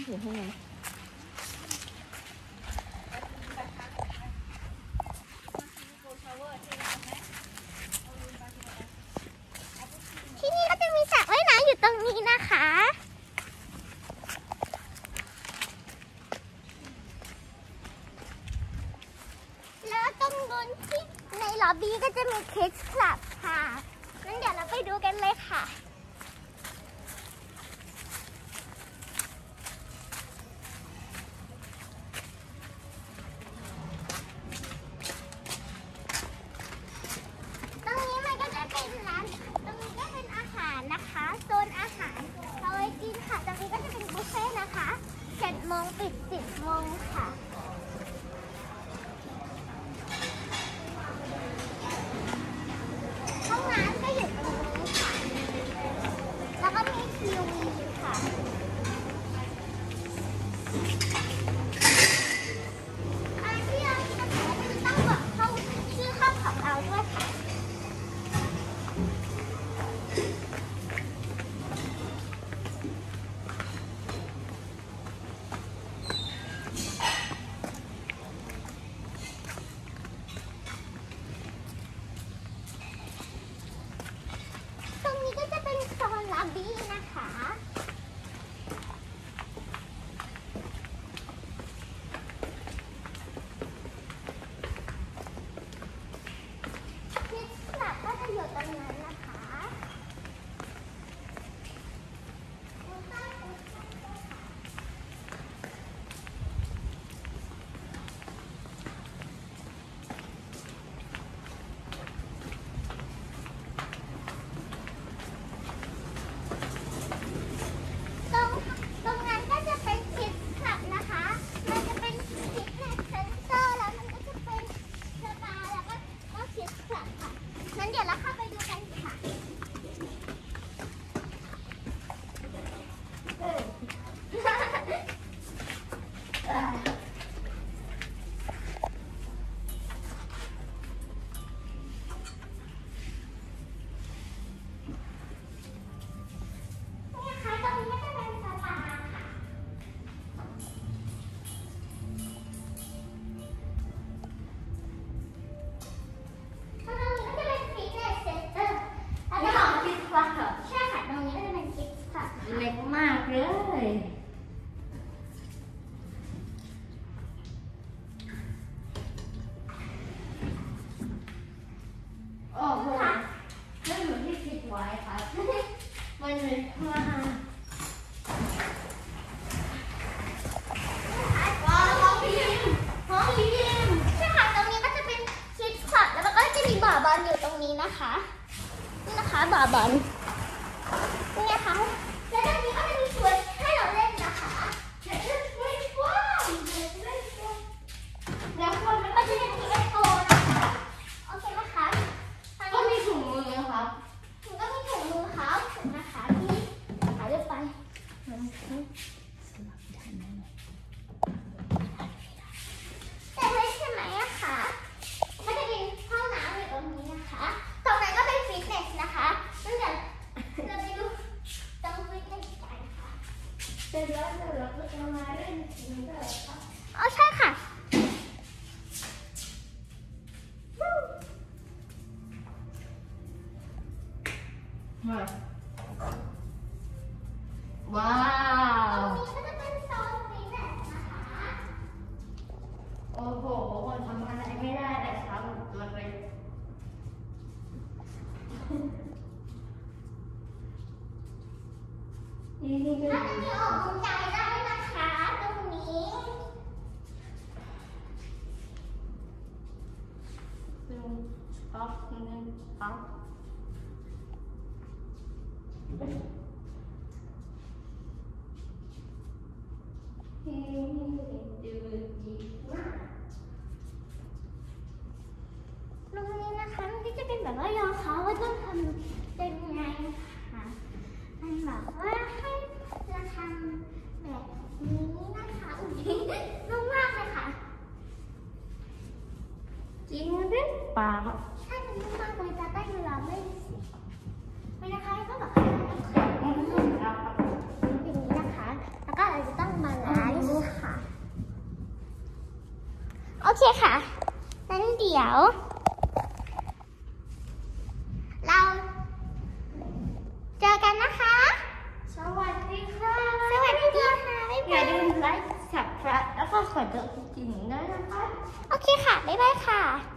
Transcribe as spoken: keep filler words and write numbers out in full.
อยู่ข้างในที่นี่ก็จะมีสระว่ายน้ำอยู่ตรงนี้นะคะแล้วตรงนู้นที่ในล็อบบี้ก็จะมีคิดส์คลับค่ะงั้นเดี๋ยวเราไปดูกันเลยค่ะตรงนี้มันก็จะเป็นร้านตรงนี้ก็เป็นอาหารนะคะโซนอาหารเอาไว้กินค่ะตรงนี้ก็จะเป็นบุฟเฟ่ต์นะคะเจ็ดโมงปิดสิบโมงค่ะห้องน้ำก็อยู่ตรงนี้ค่ะแล้วก็มีทีวีค่ะการที่เราจะขายมันต้องบอกเข้าชื่อห้องของเราด้วยค่ะตรงนี้ก็จะเป็นโซนล็อบบี้นะคะคิดส์คลับก็จะอยู่ตรงนั้นนะคะตรงตรงนั้นก็จะเป็นคิดส์คลับนะคะมันจะเป็นฟิตเนสเซ็นเตอร์แล้วมันก็จะเป็นสปาแล้วก็ก็คิดส์คลับค่ะงั้นเดี๋ยวเราเข้าไปดูกันค่ะนี่นะคะตรงนี้ก็จะเป็นสปาค่ะตรงนี้ก็จะเป็นฟิตเนสเซ็นเตอร์แล้วก็คิดส์คลับใช่ค่ะตรงนี้ก็จะเป็นคิดส์คลับค่ะเล็กมากเลยโอ้โหไม่เหมือนที่คิดไว้ครับมันเล็กมากว้าวห้องยิมห้องยิมใช่ค่ะตรงนี้ก็จะเป็นคิดส์คลับแล้วมันก็จะมีบ่อบอลอยู่ตรงนี้นะคะนี่นะคะบ่อบอลนี่นะคะแล้วตรงนี้ก็จะมีสวนให้เราเล่นนะคะว้าวแล้วคนมันก็จะเป็นทีเอสโอนะคะโอเคนะคะทางก็นี้มีถุงมือครับถึงก็มีถุงมือขาวนะคะที่หายไปแต่ไม่ใช่ไหมอะคะก็จะมีห้องน้ำอยู่ตรงนี้นะคะตรงนั้นก็เป็นฟิตเนสนะคะงั้นเดี๋ยวเราไปดูตรงฟิตเนสกันค่ะเสร็จแล้วเดี๋ยวเราก็จะมาเล่นกินด้วยครับอ๋อใช่ค่ะมาว้าตรวงนี้ก็จะเป็นโซนฟิตเนสนะคะโอ้โหคนทำอะไรไม่ได้แต่เช้าตัวไปนี่นี่ก็ถ้าจะมีออกกำลังกายได้นะคะตรงนี้หนึ่งสองหนึ่งสองที่นี่ดูดีมากตรงนี้นะคะมันก็จะเป็นแบบว่ายอเขาว่าต้องทำเป็นไงค่ะมันแบบว่าให้เราทำแบบนี้นะคะอุ้ยนุ่มมากเลยค่ะจริงหรือเปล่าใช่มันนุ่มมากเลยจะได้เวลาไม่สิไม่นะคะก็แบบให้เราต้องขัดอืมครับอย่างนี้นะคะแล้วก็เราเราจะต้องบาลานซ์ค่ะโอเคค่ะงั้นเดี๋ยวเราเจอกันนะคะสวัสดีค่ะสวัสดีค่ะบ๊ายอย่าบายลืมไลค์ สับสไครบ์แล้วก็กดกระดิ่งด้วยนะคะโอเคค่ะบ๊ายบายค่ะ